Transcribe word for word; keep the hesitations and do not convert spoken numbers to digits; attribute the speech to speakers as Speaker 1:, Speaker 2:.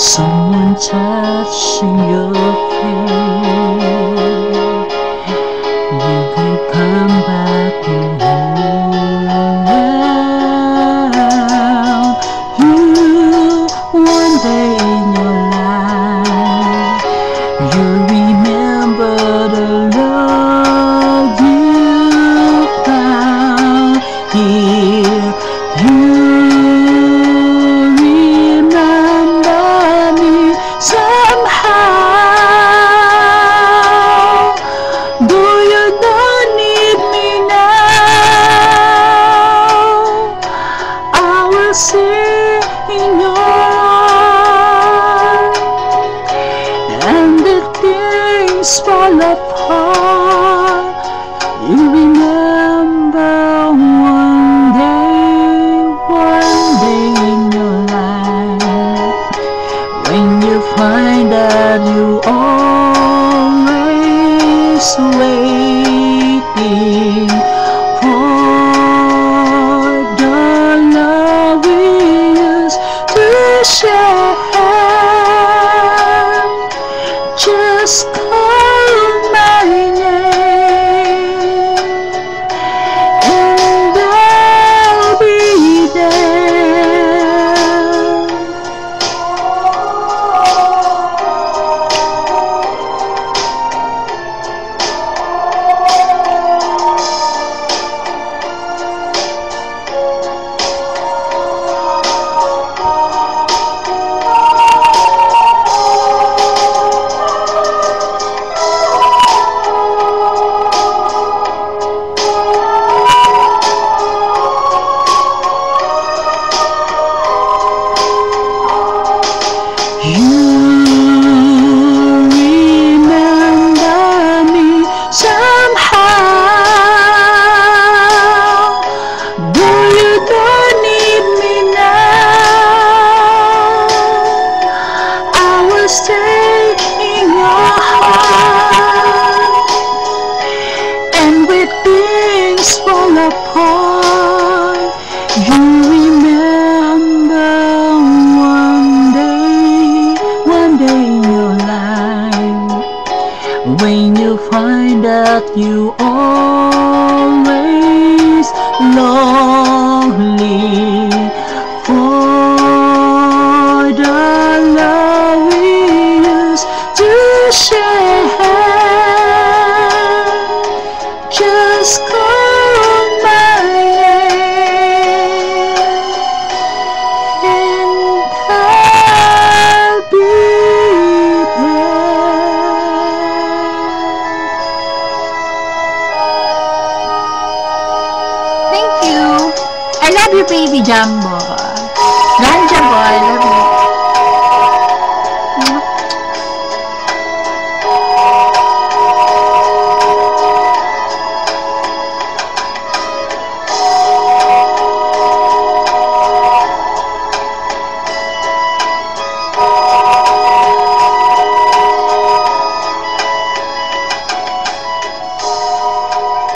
Speaker 1: someone touching your face. You can come back and hold you one day in your life. You remember the love you found here. You see in your eyes, and the things fall apart. You remember one day, one day in your life, when you find that you always waiting for share. Just call my name and I'll be there. You remember me somehow, though you don't need me now. I will stay in your heart, and when things fall apart, you remember when you find out you always lonely for the love we used to share. Just call my name and I'll be
Speaker 2: I love you, baby Jumbo.